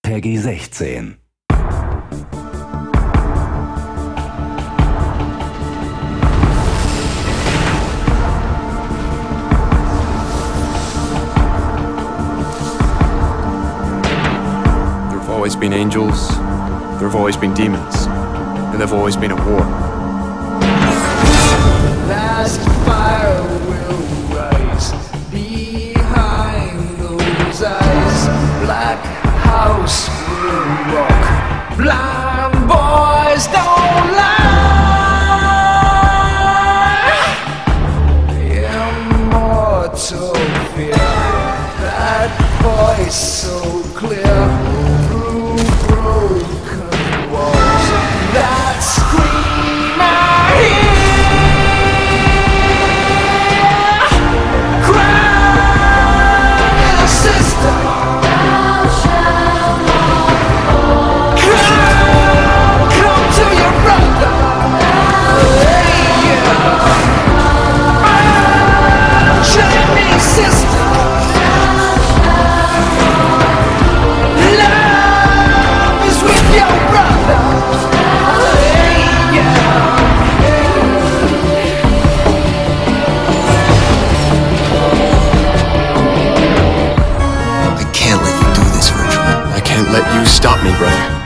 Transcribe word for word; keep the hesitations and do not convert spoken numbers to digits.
Peggy sechzehn. There've always been angels, there've always been demons, and there've always been a war. Last fire will rise behind those eyes. Black house will rock. Blind boys don't lie. Immortal fear. That voice so clear through broken walls. That scream I hear. Let you stop me, brother.